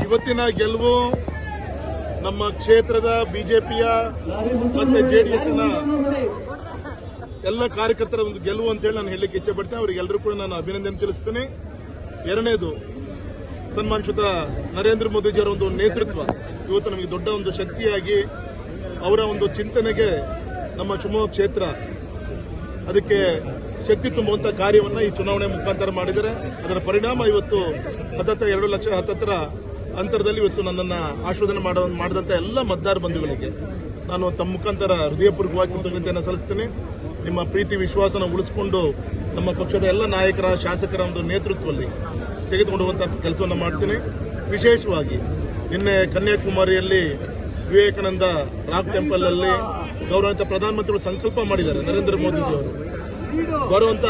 ಇವತ್ತಿನ ಗೆಲುವು ನಮ್ಮ ಕ್ಷೇತ್ರದ ಬಿಜೆಪಿಯ ಮತ್ತೆ ಜೆಡಿಎಸ್ನ ಎಲ್ಲ ಕಾರ್ಯಕರ್ತರ ಒಂದು ಗೆಲುವು ಅಂತೇಳಿ ನಾನು ಹೇಳಲಿಕ್ಕೆ ಇಚ್ಛೆ ಪಡ್ತೇನೆ. ಅವರಿಗೆಲ್ಲರೂ ಕೂಡ ನಾನು ಅಭಿನಂದನೆ ತಿಳಿಸ್ತೇನೆ. ಎರಡನೇದು, ಸನ್ಮಾನಿತ ನರೇಂದ್ರ ಮೋದಿಜಿಯವರ ಒಂದು ನೇತೃತ್ವ ಇವತ್ತು ನಮಗೆ ದೊಡ್ಡ ಒಂದು ಶಕ್ತಿಯಾಗಿ, ಅವರ ಒಂದು ಚಿಂತನೆಗೆ ನಮ್ಮ ಶಿವಮೊಗ್ಗ ಕ್ಷೇತ್ರ ಅದಕ್ಕೆ ಶಕ್ತಿ ತುಂಬುವಂತ ಕಾರ್ಯವನ್ನು ಈ ಚುನಾವಣೆ ಮುಖಾಂತರ ಮಾಡಿದರೆ ಅದರ ಪರಿಣಾಮ ಇವತ್ತು 2 ಲಕ್ಷ ಹತ್ತತ್ರ ಅಂತರದಲ್ಲಿ ಇವತ್ತು ನನ್ನನ್ನು ಆಶೀರ್ವಾದ ಮಾಡಿದಂತ ಎಲ್ಲ ಮತದಾರ ಬಂಧುಗಳಿಗೆ ನಾನು ತಮ್ಮ ಮುಖಾಂತರ ಹೃದಯಪೂರ್ವಕವಾಗಿ ಕೃತಜ್ಞತೆಯನ್ನು ಸಲ್ಲಿಸ್ತೇನೆ. ನಿಮ್ಮ ಪ್ರೀತಿ ವಿಶ್ವಾಸನ ಉಳಿಸಿಕೊಂಡು ನಮ್ಮ ಪಕ್ಷದ ಎಲ್ಲ ನಾಯಕರ, ಶಾಸಕರ ಒಂದು ನೇತೃತ್ವದಲ್ಲಿ ತೆಗೆದುಕೊಂಡು ಹೋಗುವಂತ ಕೆಲಸವನ್ನು ಮಾಡ್ತೇನೆ. ವಿಶೇಷವಾಗಿ ನಿನ್ನೆ ಕನ್ಯಾಕುಮಾರಿಯಲ್ಲಿ ವಿವೇಕಾನಂದ ರಾಕ್ ಟೆಂಪಲ್ ಅಲ್ಲಿ ಗೌರವಿತ ಪ್ರಧಾನಮಂತ್ರಿಗಳು ಸಂಕಲ್ಪ ಮಾಡಿದ್ದಾರೆ. ನರೇಂದ್ರ ಮೋದಿಜಿಯವರು ಬರುವಂತ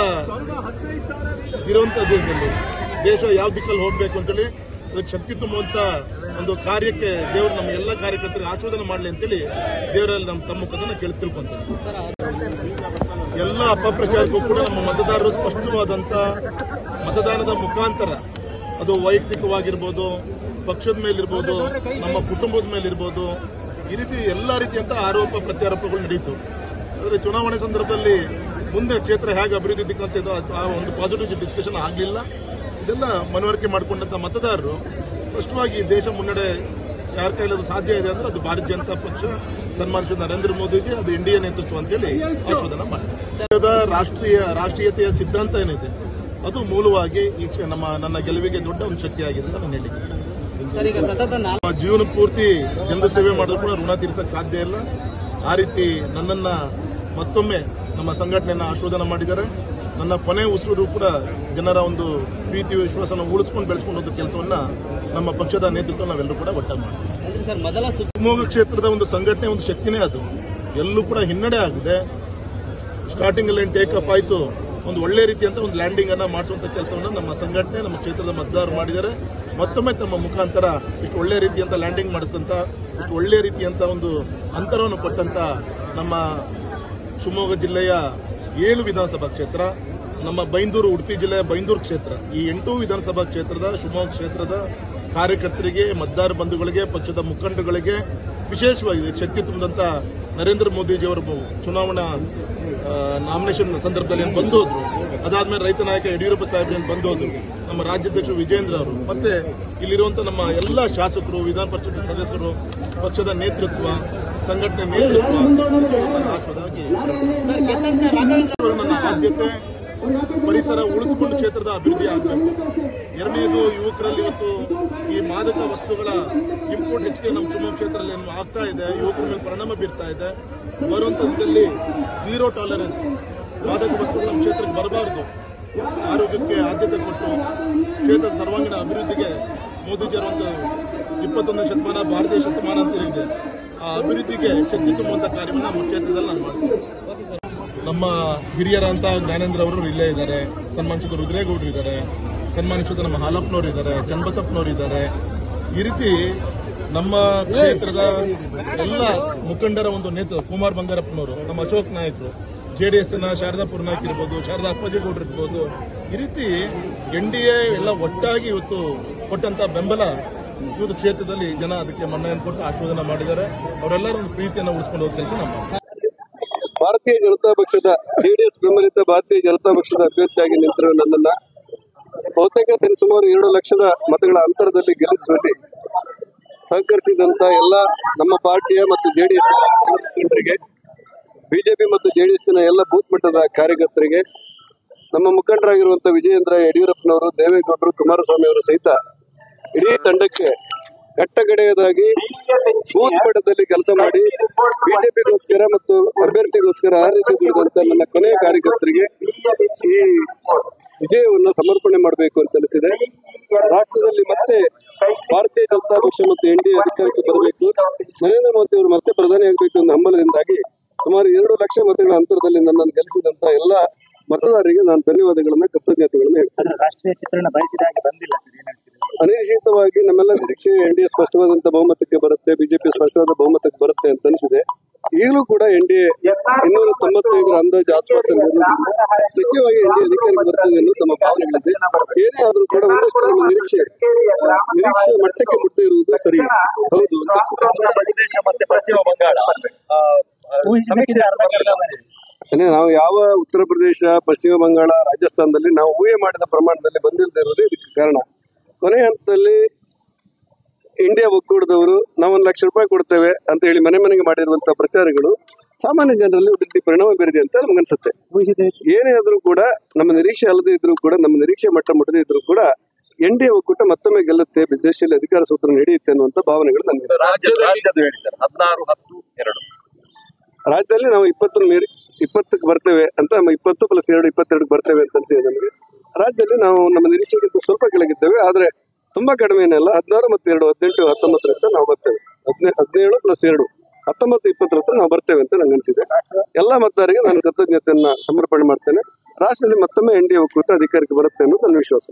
ದಿನದಲ್ಲಿ ದೇಶ ಯಾವ ದಿಕ್ಕಲ್ಲಿ ಹೋಗಬೇಕು ಅಂತೇಳಿ ಅದಕ್ಕೆ ಶಕ್ತಿ ತುಂಬುವಂತ ಒಂದು ಕಾರ್ಯಕ್ಕೆ ದೇವರು ನಮ್ಮ ಎಲ್ಲ ಕಾರ್ಯಕರ್ತರಿಗೆ ಆಶೀರ್ವಾದ ಮಾಡಲಿ ಅಂತೇಳಿ ದೇವರಲ್ಲಿ ನಮ್ಮ ತಮ್ಮ ಮುಖಾಂತರ ತಿಳ್ಕೊಂತೇನೆ. ಎಲ್ಲ ಅಪಪ್ರಚಾರಕ್ಕೂ ಕೂಡ ನಮ್ಮ ಮತದಾರರು ಸ್ಪಷ್ಟವಾದಂತ ಮತದಾನದ ಮುಖಾಂತರ, ಅದು ವೈಯಕ್ತಿಕವಾಗಿರ್ಬೋದು, ಪಕ್ಷದ ಮೇಲಿರ್ಬೋದು, ನಮ್ಮ ಕುಟುಂಬದ ಮೇಲಿರ್ಬೋದು, ಈ ರೀತಿ ಎಲ್ಲಾ ರೀತಿಯಂತ ಆರೋಪ ಪ್ರತ್ಯಾರೋಪಗಳು ನಡೆಯಿತು. ಆದರೆ ಚುನಾವಣೆ ಸಂದರ್ಭದಲ್ಲಿ ಮುಂದೆ ಕ್ಷೇತ್ರ ಹೇಗೆ ಅಭಿವೃದ್ಧಿ ದಿಕ್ಕಂತಿದ್ದೋ ಆ ಒಂದು ಪಾಸಿಟಿವ್ ಡಿಸ್ಕಷನ್ ಆಗಲಿಲ್ಲ. ಇದೆಲ್ಲ ಮನವರಿಕೆ ಮಾಡಿಕೊಂಡಂತ ಮತದಾರರು ಸ್ಪಷ್ಟವಾಗಿ ದೇಶ ಮುನ್ನಡೆ ಯಾರ ಕೈಲದು ಸಾಧ್ಯ ಇದೆ ಅಂದ್ರೆ ಅದು ಭಾರತೀಯ ಜನತಾ ಪಕ್ಷ, ಸನ್ಮಾನಿತ ನರೇಂದ್ರ ಮೋದಿಗೆ, ಅದು ಇಂಡಿಯಾ ನೇತೃತ್ವ ಅಂತೇಳಿ ಆಶೀರ್ವಾದ ಮಾಡ್ತಾರೆ. ರಾಷ್ಟ್ರೀಯತೆಯ ಸಿದ್ಧಾಂತ ಏನಿದೆ ಅದು ಮೂಲವಾಗಿ ಈ ನನ್ನ ಗೆಲುವಿಗೆ ದೊಡ್ಡ ಒಂದು ಶಕ್ತಿಯಾಗಿದೆ ಅಂತ ನಾನು ಹೇಳಿದ್ದೀನಿ. ಜೀವನ ಪೂರ್ತಿ ಜನರ ಸೇವೆ ಮಾಡಿದ್ರು ಕೂಡ ಋಣ ತೀರಿಸಕ್ಕೆ ಸಾಧ್ಯ ಇಲ್ಲ. ಆ ರೀತಿ ನನ್ನನ್ನ ಮತ್ತೊಮ್ಮೆ ನಮ್ಮ ಸಂಘಟನೆಯನ್ನ ಆಶೀರ್ವಾದ ಮಾಡಿದ್ದಾರೆ. ನನ್ನ ಕೊನೆ ಉಸಿರು ಕೂಡ ಜನರ ಒಂದು ಪ್ರೀತಿ ವಿಶ್ವಾಸನ ಉಳಿಸ್ಕೊಂಡು ಬೆಳೆಸ್ಕೊಂಡು ಹೋದ ಕೆಲಸವನ್ನ ನಮ್ಮ ಪಕ್ಷದ ನೇತೃತ್ವ ನಾವೆಲ್ಲರೂ ಕೂಡ ಒಟ್ಟಾಗಿ ಮಾಡ್ತೀವಿ. ಶಿವಮೊಗ್ಗ ಕ್ಷೇತ್ರದ ಒಂದು ಸಂಘಟನೆ ಒಂದು ಶಕ್ತಿನೇ ಅದು. ಎಲ್ಲೂ ಕೂಡ ಹಿನ್ನಡೆ ಆಗಿದೆ. ಸ್ಟಾರ್ಟಿಂಗ್ ಅಲ್ಲಿ ಟೇಕ್ ಆಫ್ ಆಯ್ತು, ಒಂದು ಒಳ್ಳೆ ರೀತಿಯಂತ ಒಂದು ಲ್ಯಾಂಡಿಂಗ್ ಅನ್ನ ಮಾಡಿಸುವಂತ ಕೆಲಸವನ್ನು ನಮ್ಮ ಸಂಘಟನೆ, ನಮ್ಮ ಕ್ಷೇತ್ರದ ಮತದಾರರು ಮಾಡಿದ್ದಾರೆ. ಮತ್ತೊಮ್ಮೆ ತಮ್ಮ ಮುಖಾಂತರ ಇಷ್ಟು ಒಳ್ಳೆ ರೀತಿಯಂತ ಲ್ಯಾಂಡಿಂಗ್ ಮಾಡಿಸಿದಂತ, ಇಷ್ಟು ಒಳ್ಳೆ ರೀತಿಯಂತ ಒಂದು ಅಂತರವನ್ನು ಕೊಟ್ಟಂತ ನಮ್ಮ ಶಿವಮೊಗ್ಗ ಜಿಲ್ಲೆಯ 7 ವಿಧಾನಸಭಾ ಕ್ಷೇತ್ರ, ನಮ್ಮ ಬೈಂದೂರು, ಉಡುಪಿ ಜಿಲ್ಲೆಯ ಬೈಂದೂರು ಕ್ಷೇತ್ರ, ಈ 8 ವಿಧಾನಸಭಾ ಕ್ಷೇತ್ರದ ಶಿವಮೊಗ್ಗ ಕ್ಷೇತ್ರದ ಕಾರ್ಯಕರ್ತರಿಗೆ, ಮತದಾರ ಬಂಧುಗಳಿಗೆ, ಪಕ್ಷದ ಮುಖಂಡರುಗಳಿಗೆ, ವಿಶೇಷವಾಗಿ ಶಕ್ತಿ ತುಂಬಿದಂತ ನರೇಂದ್ರ ಮೋದಿಜಿಯವರ ಚುನಾವಣಾ ನಾಮಿನೇಷನ್ ಸಂದರ್ಭದಲ್ಲಿ ಏನು ಬಂದು ಹೋದ್ರು, ಅದಾದ್ಮೇಲೆ ರೈತ ನಾಯಕ ಯಡಿಯೂರಪ್ಪ ಸಾಹೇಬ್ ಏನು ಬಂದು ಹೋದ್ರು, ನಮ್ಮ ರಾಜ್ಯಾಧ್ಯಕ್ಷ ವಿಜೇಂದ್ರ ಅವರು, ಮತ್ತೆ ಇಲ್ಲಿರುವಂತಹ ನಮ್ಮ ಎಲ್ಲ ಶಾಸಕರು, ವಿಧಾನ ಪರಿಷತ್ ಸದಸ್ಯರು, ಪಕ್ಷದ ನೇತೃತ್ವ, ಸಂಘಟನೆ ನೇತೃತ್ವ ಆಶೀರ್ವಾದವಾಗಿ ನನ್ನ ಆದ್ಯತೆ ಪರಿಸರ ಉಳಿಸಿಕೊಂಡು ಕ್ಷೇತ್ರದ ಅಭಿವೃದ್ಧಿ ಆಗಬೇಕು. ಎರಡನೇದು, ಯುವಕರಲ್ಲಿ ಇವತ್ತು ಈ ಮಾದಕ ವಸ್ತುಗಳ ಇಂಪೋರ್ಟ್ ಹೆಚ್ಚಿಗೆ ನಮ್ಮ ಶಿವಮೊಗ್ಗ ಕ್ಷೇತ್ರದಲ್ಲಿ ಆಗ್ತಾ ಇದೆ, ಯುವಕರ ಮೇಲೆ ಪರಿಣಾಮ ಬೀರ್ತಾ ಇದೆ. ಬರುವಂತಹದ್ದಲ್ಲಿ ಝೀರೋ ಟಾಲರೆನ್ಸ್, ಮಾದಕ ವಸ್ತುಗಳು ನಮ್ಮ ಕ್ಷೇತ್ರಕ್ಕೆ ಬರಬಾರದು. ಆರೋಗ್ಯಕ್ಕೆ ಆದ್ಯತೆ ಕೊಟ್ಟು ಕ್ಷೇತ್ರದ ಸರ್ವಾಂಗೀಣ ಅಭಿವೃದ್ಧಿಗೆ ಮೋದಿಜಿಯವರ ಒಂದು 21ನೇ ಶತಮಾನ ಭಾರತೀಯ ಶತಮಾನ ಅಂತ ಇದೆ, ಆ ಅಭಿವೃದ್ಧಿಗೆ ಶಕ್ತಿ ತುಂಬುವಂತ ಕಾರ್ಯವನ್ನು ನಮ್ಮ ಕ್ಷೇತ್ರದಲ್ಲಿ ನಾನು ಮಾಡ್ತೀನಿ. ನಮ್ಮ ಹಿರಿಯರಂತ ಜ್ಞಾನೇಂದ್ರ ಅವರು ಇಲ್ಲೇ ಇದ್ದಾರೆ, ಸನ್ಮಾನಿಸಿದ ರುದ್ರೇಗೌಡರು ಇದ್ದಾರೆ, ಸನ್ಮಾನಿಸಿದ ನಮ್ಮ ಹಾಲಪ್ಪನವರು ಇದ್ದಾರೆ, ಚನ್ನಬಸಪ್ಪನವರು ಇದ್ದಾರೆ. ಈ ರೀತಿ ನಮ್ಮ ಕ್ಷೇತ್ರದ ಎಲ್ಲ ಮುಖಂಡರ ಒಂದು ನೇತೃತ್ವ, ಕುಮಾರ್ ಬಂಗಾರಪ್ಪನವರು, ನಮ್ಮ ಅಶೋಕ್ ನಾಯಕರು, ಜೆಡಿಎಸ್ನ ಶಾರದಾ ಪುರನಾಯಕ್ ಇರ್ಬೋದು, ಶಾರದಾ ಅಪ್ಪಾಜಿಗೌಡರು ಇರ್ಬೋದು, ಈ ರೀತಿ NDA ಎಲ್ಲ ಒಟ್ಟಾಗಿ ಇವತ್ತು ಕೊಟ್ಟಂತ ಬೆಂಬಲ ಇವತ್ತು ಕ್ಷೇತ್ರದಲ್ಲಿ ಜನ ಅದಕ್ಕೆ ಮನ್ನಣೆ ಕೊಟ್ಟು ಆಶೀರ್ವಾದ ಮಾಡಿದ್ದಾರೆ. ಅವರೆಲ್ಲರೂ ಒಂದು ಪ್ರೀತಿಯನ್ನು ಉಳಿಸಿಕೊಂಡು ಹೋದ ಕೆಲಸ ನಮ್ಮ ಭಾರತೀಯ ಜನತಾ ಪಕ್ಷದ ಜೆಡಿಎಸ್ ಬೆಂಬಲಿತ ಭಾರತೀಯ ಜನತಾ ಪಕ್ಷದ ಅಭ್ಯರ್ಥಿಯಾಗಿ ನಿಂತಿರುವ ನನ್ನನ್ನ ಬಹುತೇಕ ಸುಮಾರು 2 ಲಕ್ಷದ ಮತಗಳ ಅಂತರದಲ್ಲಿ ಗೆಲ್ಲಿಸುವಲ್ಲಿ ಸಹಕರಿಸಿದಂತ ಎಲ್ಲ ನಮ್ಮ ಪಾರ್ಟಿಯ ಮತ್ತು ಜೆಡಿಎಸ್ ಮುಖಂಡರಿಗೆ, ಬಿಜೆಪಿ ಮತ್ತು ಜೆಡಿಎಸ್ನ ಎಲ್ಲ ಬೂತ್ ಮಟ್ಟದ ಕಾರ್ಯಕರ್ತರಿಗೆ, ನಮ್ಮ ಮುಖಂಡರಾಗಿರುವಂತಹ ವಿಜಯೇಂದ್ರ, ಯಡಿಯೂರಪ್ಪನವರು, ದೇವೇಗೌಡರು, ಕುಮಾರಸ್ವಾಮಿ ಅವರು ಸಹಿತ ಇಡೀ ತಂಡಕ್ಕೆ ಕಟ್ಟಗಡೆಯದಾಗಿ ಬೂತ್ ಮಟ್ಟದಲ್ಲಿ ಕೆಲಸ ಮಾಡಿ ಬಿಜೆಪಿಗೋಸ್ಕರ ಮತ್ತು ಅಭ್ಯರ್ಥಿಗೋಸ್ಕರ ಆರಿಸಿ ದುಡಿದಂತ ನನ್ನ ಕೊನೆಯ ಕಾರ್ಯಕರ್ತರಿಗೆ ಈ ವಿಜಯವನ್ನು ಸಮರ್ಪಣೆ ಮಾಡಬೇಕು ಅಂತ ಅನಿಸಿದೆ. ರಾಷ್ಟ್ರದಲ್ಲಿ ಮತ್ತೆ ಭಾರತೀಯ ಜನತಾ ಪಕ್ಷ ಮತ್ತು NDA ಅಧಿಕಾರಕ್ಕೆ ಬರಬೇಕು, ನರೇಂದ್ರ ಮೋದಿ ಅವರು ಮತ್ತೆ ಪ್ರಧಾನಿ ಆಗಬೇಕು ಅನ್ನೋ ಹಂಬಲದಿಂದಾಗಿ ಸುಮಾರು 2 ಲಕ್ಷ ಮತಗಳ ಅಂತರದಲ್ಲಿ ನನ್ನನ್ನು ಗೆಲ್ಲಿಸಿದಂತ ಎಲ್ಲ ಮತದಾರರಿಗೆ ನಾನು ಧನ್ಯವಾದಗಳನ್ನ, ಕೃತಜ್ಞತೆಗಳನ್ನ ಹೇಳ್ತೇನೆ. ರಾಷ್ಟ್ರೀಯ ಚಿತ್ರಣ ಬಯಸಿದ ಹಾಗೆ ಬಂದಿಲ್ಲ ಸರ್. ಅನಿಶ್ಚಿತವಾಗಿ ನಮ್ಮೆಲ್ಲ ನಿರೀಕ್ಷೆ NDA ಸ್ಪಷ್ಟವಾದಂತ ಬಹುಮತಕ್ಕೆ ಬರುತ್ತೆ, ಬಿಜೆಪಿ ಸ್ಪಷ್ಟವಾದ ಬಹುಮತಕ್ಕೆ ಬರುತ್ತೆ ಅಂತ ಅನಿಸಿದೆ. ಈಗಲೂ ಕೂಡ NDA 295 ಅಂದಾಜು ಆಸ್ಪಾಸಲ್ಲಿ ಇರುವುದರಿಂದ ನಿಶ್ಚಯವಾಗಿ NDA ಅಧಿಕಾರಕ್ಕೆ ಬರ್ತದೆ ಅನ್ನೋದು ನಮ್ಮ ಭಾವನೆಗಳಿದೆ. ಏನೇ ಆದ್ರೂ ಕೂಡ ಒಂದಷ್ಟು ನಮ್ಮ ನಿರೀಕ್ಷೆ ಮಟ್ಟಕ್ಕೆ ಮುಟ್ಟದೇ ಇರುವುದು ಸರಿ ಹೌದು ಅಂತ ಅನ್ಸುತ್ತೆ. ಪ್ರದೇಶ ಮತ್ತೆ ಪಶ್ಚಿಮ ಬಂಗಾಳ ನಾವು ಯಾವ ಉತ್ತರ ಪ್ರದೇಶ, ಪಶ್ಚಿಮ ಬಂಗಾಳ, ರಾಜಸ್ಥಾನದಲ್ಲಿ ನಾವು ಊಹೆ ಮಾಡಿದ ಪ್ರಮಾಣದಲ್ಲಿ ಬಂದಿಲ್ಲದೆ ಇರೋದೇ ಇದಕ್ಕೆ ಕಾರಣ. ಕೊನೆ ಹಂತದಲ್ಲಿ ಇಂಡಿಯಾ ಒಕ್ಕೂಟದವರು ನಾವು 1 ಲಕ್ಷ ರೂಪಾಯಿ ಕೊಡ್ತೇವೆ ಅಂತ ಹೇಳಿ ಮನೆಗೆ ಮಾಡಿರುವಂತಹ ಪ್ರಚಾರಗಳು ಸಾಮಾನ್ಯ ಜನರಲ್ಲಿ ಒಂದು ರೀತಿ ಪರಿಣಾಮ ಬೀರಿದೆ ಅಂತ ನಮ್ಗನ್ಸುತ್ತೆ. ಏನೇ ಆದ್ರೂ ಕೂಡ ನಮ್ಮ ನಿರೀಕ್ಷೆ ಅಲ್ಲದೆ ಇದ್ರೂ ಕೂಡ, ನಮ್ಮ ನಿರೀಕ್ಷೆ ಮಟ್ಟ ಮುಟ್ಟದೇ ಇದ್ರೂ ಕೂಡ NDA ಒಕ್ಕೂಟ ಮತ್ತೊಮ್ಮೆ ಗೆಲ್ಲುತ್ತೆ, ದೇಶದಲ್ಲಿ ಅಧಿಕಾರ ಸೂತ್ರ ನಡೆಯುತ್ತೆ ಅನ್ನುವಂತ ಭಾವನೆಗಳು ನನಗೆ. ರಾಜ್ಯದಲ್ಲಿ ನಾವು 20ಕ್ಕೆ ಬರ್ತೇವೆ ಅಂತ, 20 + 2 22 ಬರ್ತೇವೆ ಅಂತ ಅನ್ಸಿದೆ ನಮಗೆ. ರಾಜ್ಯದಲ್ಲಿ ನಾವು ನಮ್ಮ ನಿರೀಕ್ಷೆಗಿಂತ ಸ್ವಲ್ಪ ಕೆಳಗಿದ್ದೇವೆ, ಆದ್ರೆ ತುಂಬಾ ಕಡಿಮೆ ಏನಲ್ಲ. 16 ಮತ್ತು 2 18 19 ನಾವು ಬರ್ತೇವೆ. 17 + 2 19 20 ನಾವು ಬರ್ತೇವೆ ಅಂತ ನಂಗೆ ಅನ್ಸಿದೆ. ಎಲ್ಲಾ ಮತದಾರರಿಗೆ ನಾನು ಕೃತಜ್ಞತೆಯನ್ನ ಸಮರ್ಪಣೆ ಮಾಡ್ತೇನೆ. ರಾಷ್ಟ್ರದಲ್ಲಿ ಮತ್ತೊಮ್ಮೆ NDA ಒಕ್ಕೂಟ ಅಧಿಕಾರಕ್ಕೆ ಬರುತ್ತೆ ಅನ್ನೋದು ನನ್ನ ವಿಶ್ವಾಸ.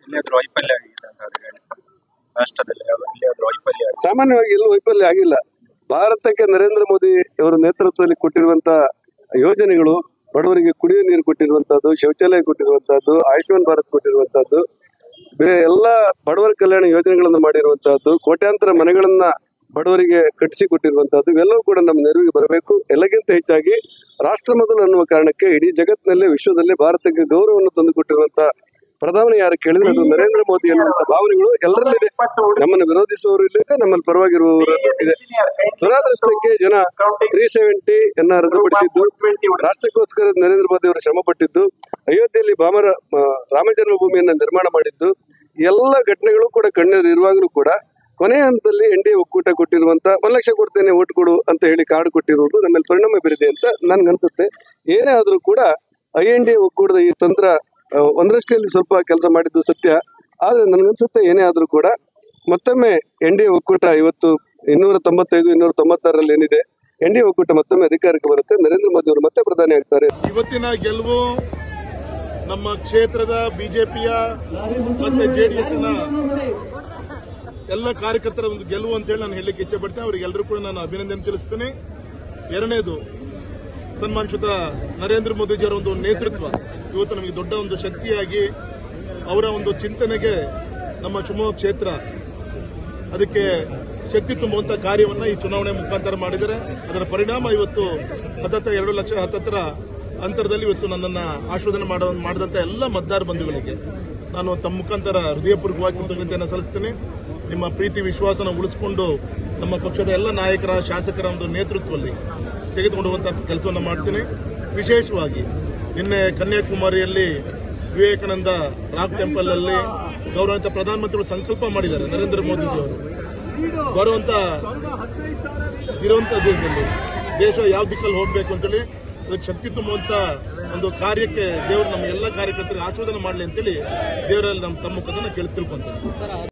ಸಾಮಾನ್ಯವಾಗಿ ಎಲ್ಲೂ ವೈಫಲ್ಯ ಆಗಿಲ್ಲ. ಭಾರತಕ್ಕೆ ನರೇಂದ್ರ ಮೋದಿ ಅವರ ನೇತೃತ್ವದಲ್ಲಿ ಕೊಟ್ಟಿರುವಂತಹ ಯೋಜನೆಗಳು, ಬಡವರಿಗೆ ಕುಡಿಯುವ ನೀರು ಕೊಟ್ಟಿರುವಂತಹದ್ದು, ಶೌಚಾಲಯ ಕೊಟ್ಟಿರುವಂತಹದ್ದು, ಆಯುಷ್ಮಾನ್ ಭಾರತ್ ಕೊಟ್ಟಿರುವಂತಹದ್ದು, ಎಲ್ಲ ಬಡವರ ಕಲ್ಯಾಣ ಯೋಜನೆಗಳನ್ನು ಮಾಡಿರುವಂತಹದ್ದು, ಕೋಟ್ಯಾಂತರ ಮನೆಗಳನ್ನ ಬಡವರಿಗೆ ಕಟ್ಟಿಸಿ ಕೊಟ್ಟಿರುವಂತಹದ್ದು, ಇವೆಲ್ಲವೂ ಕೂಡ ನಮ್ಮ ನೆರವಿಗೆ ಬರಬೇಕು. ಎಲ್ಲಕ್ಕಿಂತ ಹೆಚ್ಚಾಗಿ ರಾಷ್ಟ್ರ ಮೊದಲು ಅನ್ನುವ ಕಾರಣಕ್ಕೆ ಇಡೀ ಜಗತ್ತಿನಲ್ಲೇ, ವಿಶ್ವದಲ್ಲೇ ಭಾರತಕ್ಕೆ ಗೌರವವನ್ನು ತಂದುಕೊಟ್ಟಿರುವಂತಹ ಪ್ರಧಾನಿ ಯಾರು ಕೇಳಿದ್ರೆ ಅದು ನರೇಂದ್ರ ಮೋದಿ ಅನ್ನುವಂತ ಭಾವನೆಗಳು ಎಲ್ಲರಲ್ಲಿದೆ. ನಮ್ಮನ್ನು ವಿರೋಧಿಸುವವರು ಇಲ್ಲಿದೆ, ನಮ್ಮಲ್ಲಿ ಪರವಾಗಿರುವವರು ಇದೆ. ದುರಾದೃಷ್ಟಕ್ಕೆ ಜನ 370 ರದ್ದುಪಡಿಸಿದ್ದು, ರಾಷ್ಟ್ರಕ್ಕೋಸ್ಕರ ನರೇಂದ್ರ ಮೋದಿ ಅವರು ಶ್ರಮ ಪಟ್ಟಿದ್ದು, ಅಯೋಧ್ಯೆಯಲ್ಲಿ ರಾಮ ಜನ್ಮಭೂಮಿಯನ್ನ ನಿರ್ಮಾಣ ಮಾಡಿದ್ದು, ಎಲ್ಲ ಘಟನೆಗಳು ಕೂಡ ಕಣ್ಣೆದುರು ಇರುವಾಗಲೂ ಕೂಡ ಕೊನೆಯ ಹಂತದಲ್ಲಿ NDA ಒಕ್ಕೂಟ ಕೊಟ್ಟಿರುವಂತ 1 ಲಕ್ಷ ಕೊಡ್ತೇನೆ ಓಟ್ ಕೊಡು ಅಂತ ಹೇಳಿ ಕಾರ್ಡ್ ಕೊಟ್ಟಿರುವುದು ನಮ್ಮಲ್ಲಿ ಪರಿಣಾಮ ಬೀರಿದೆ ಅಂತ ನನ್ಗನ್ಸುತ್ತೆ. ಏನೇ ಆದ್ರೂ ಕೂಡ NDA ಒಕ್ಕೂಟದ ಈ ತಂತ್ರ ಒಂದರಷ್ಟಲ್ಲಿ ಸ್ವಲ್ಪ ಕೆಲಸ ಮಾಡಿದ್ದು ಸತ್ಯ. ಆದ್ರೆ ನನ್ಗನ್ಸುತ್ತೆ ಏನೇ ಆದ್ರೂ ಕೂಡ ಮತ್ತೊಮ್ಮೆ NDA ಒಕ್ಕೂಟ ಇವತ್ತು 295 296 ಏನಿದೆ, NDA ಒಕ್ಕೂಟ ಮತ್ತೊಮ್ಮೆ ಅಧಿಕಾರಕ್ಕೆ ಬರುತ್ತೆ. ನರೇಂದ್ರ ಮೋದಿ ಅವರು ಮತ್ತೆ ಪ್ರಧಾನಿ ಆಗ್ತಾರೆ. ಇವತ್ತಿನ ಗೆಲುವು ನಮ್ಮ ಕ್ಷೇತ್ರದ ಬಿಜೆಪಿಯ ಮತ್ತೆ JDSನ ಎಲ್ಲ ಕಾರ್ಯಕರ್ತರ ಒಂದು ಗೆಲುವು ಅಂತ ಹೇಳಿ ನಾನು ಹೇಳಲಿಕ್ಕೆ ಇಚ್ಛೆ ಪಡ್ತೇನೆ. ಅವರಿಗೆಲ್ಲರೂ ಕೂಡ ನಾನು ಅಭಿನಂದನೆ ತಿಳಿಸ್ತೇನೆ. ಎರಡನೇದು, ಸನ್ಮಾನಿತ ನರೇಂದ್ರ ಮೋದಿಜಿಯವರ ಒಂದು ನೇತೃತ್ವ ಇವತ್ತು ನಮಗೆ ದೊಡ್ಡ ಒಂದು ಶಕ್ತಿಯಾಗಿ, ಅವರ ಒಂದು ಚಿಂತನೆಗೆ ನಮ್ಮ ಶಿವಮೊಗ್ಗ ಕ್ಷೇತ್ರ ಅದಕ್ಕೆ ಶಕ್ತಿ ತುಂಬುವಂತ ಕಾರ್ಯವನ್ನ ಈ ಚುನಾವಣೆ ಮುಖಾಂತರ ಮಾಡಿದರೆ, ಅದರ ಪರಿಣಾಮ ಇವತ್ತು 2 ಲಕ್ಷ ಅಂತರದಲ್ಲಿ ಇವತ್ತು ನನ್ನನ್ನ ಆಶೀರ್ವಾದ ಮಾಡಿದಂತ ಎಲ್ಲ ಮತದಾರ ಬಂಧುಗಳಿಗೆ ನಾನು ತಮ್ಮ ಮುಖಾಂತರ ಹೃದಯಪೂರ್ವಕವಾಗಿ ಕೃತಜ್ಞತೆಯನ್ನು ಸಲ್ಲಿಸ್ತೇನೆ. ನಿಮ್ಮ ಪ್ರೀತಿ ವಿಶ್ವಾಸನ ಉಳಿಸಿಕೊಂಡು ನಮ್ಮ ಪಕ್ಷದ ಎಲ್ಲ ನಾಯಕರ, ಶಾಸಕರ ಒಂದು ನೇತೃತ್ವದಲ್ಲಿ ತೆಗೆದುಕೊಂಡು ಹೋಗುವಂತ ಕೆಲಸವನ್ನು ಮಾಡ್ತೇನೆ. ವಿಶೇಷವಾಗಿ ನಿನ್ನೆ ಕನ್ಯಾಕುಮಾರಿಯಲ್ಲಿ ವಿವೇಕಾನಂದ ರಾಕ್ ಟೆಂಪಲ್ ಅಲ್ಲಿ ಗೌರವಿತ ಪ್ರಧಾನಮಂತ್ರಿಗಳು ಸಂಕಲ್ಪ ಮಾಡಿದ್ದಾರೆ. ನರೇಂದ್ರ ಮೋದಿಜಿಯವರು ಬರುವಂತ ದಿನದಲ್ಲಿ ದೇಶ ಯಾವ ದಿಕ್ಕಲ್ಲಿ ಹೋಗಬೇಕು ಅಂತೇಳಿ ಅದಕ್ಕೆ ಶಕ್ತಿ ತುಂಬುವಂತ ಒಂದು ಕಾರ್ಯಕ್ಕೆ ದೇವರು ನಮ್ಮ ಎಲ್ಲ ಕಾರ್ಯಕರ್ತರಿಗೆ ಆಶೀರ್ವಾದ ಮಾಡಲಿ ಅಂತೇಳಿ ದೇವರಲ್ಲಿ ನಮ್ಮ ತಮ್ಮ ಮುಖಾಂತರ ಕೇಳಿ ತಿಳ್ಕೊಂತೇನೆ.